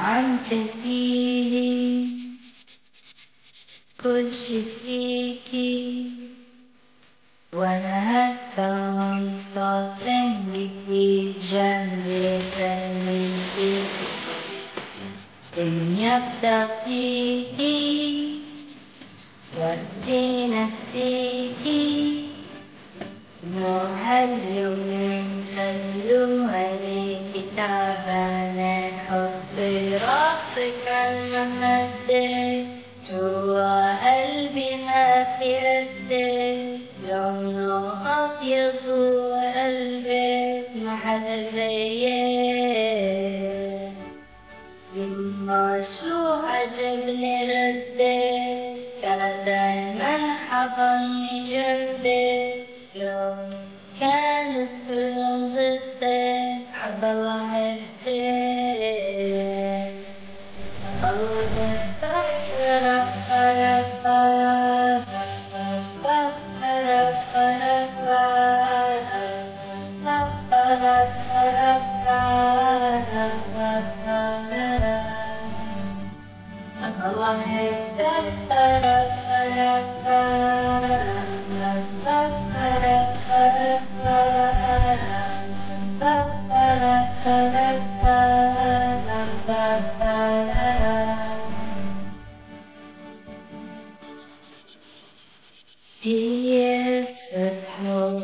عن تفكيري كل شي فيكي وانا هسه منصافن بيكي بجنبي خليكي الدنيا بتغفيكي وقتي نسيكي مو هاليومين خلوا عليكي تعبانة حطي راسك عالمخدة جوا قلبي ما في قدك لونه أبيض جوا قلبك ما حدا زيك يما شو عجبني ردك كان دايما حضني جنبك يوم كانت كلهم ضدك حضل أحبك الحب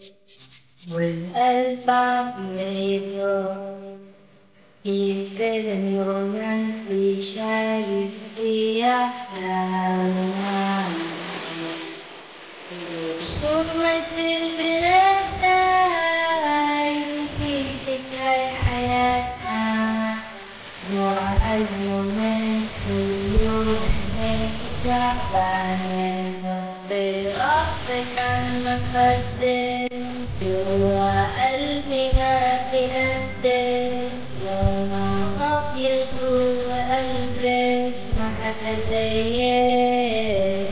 والقلب عم يضرب يفيدني رومانسي شايف في أحلام شوف ما يصير في رقاي وفيتك هاي حياتنا نوع اليومين كل يوم هيك تعبانة براسك عالمخدة جوا قلبي ما في قدك لونه أبيض جوا قلبك ما حدا زيك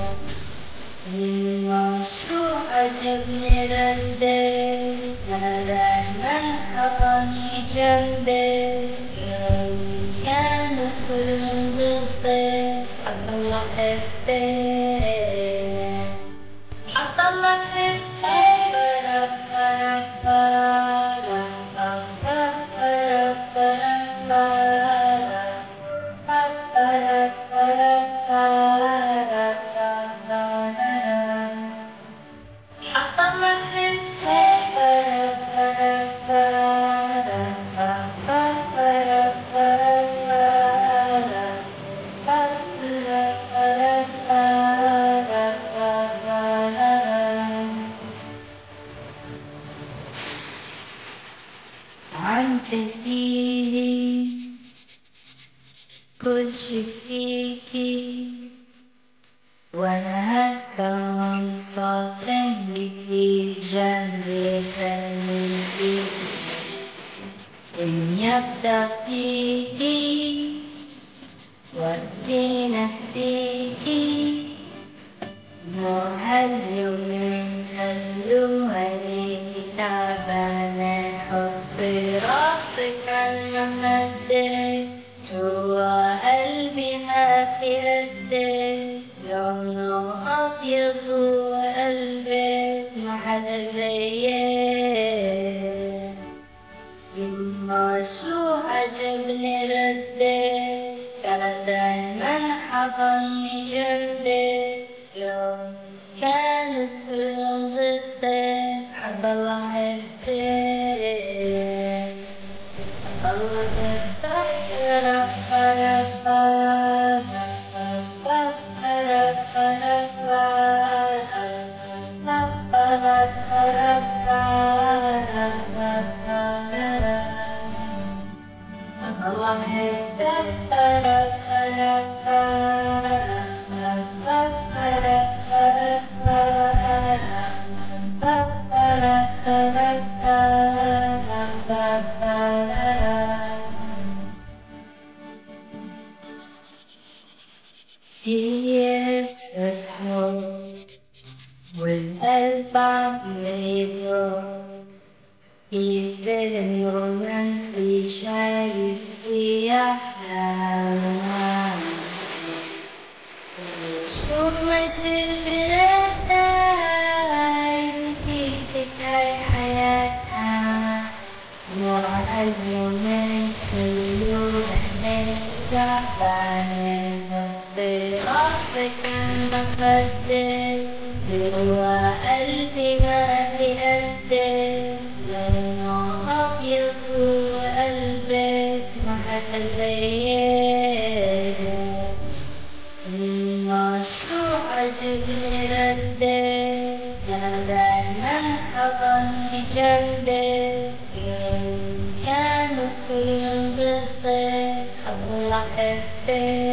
يما شو عجبني ردك أنا دايما حضني جنبك يوم كانوا كلهم ضدك حضل أحبك حضل عن تفكيري كل شي فيكي وانا هسه منصافن بيكي بجنبي خليكي الدنيا بتغفيكي وقتي نسيكي مو هاليومين خلوا عليكي تعبانة حطي راسك عالمخدة جوا قلبي ما في قدك لونه أبيض جوا قلبك ما حدا زيك يما شو عجبني ردك كان دايما حضني جنبك يوم كانت كلهم ضدك حضل أحبك الحب والقلب عم يضرب يفيدني رومانسي شايف في أحلام شوف ما يصير في رحلة يمكن هاي حياتها نوع اليومين خلونا تعبانين براسك مقدر جوا قلبي ما بيقدر لونه أبيض وقلبك ما حدا زيك المشروع عجبني ردك أنا دايما حضن في جنبك كانوا كل يوم بالطير أطلع أحبك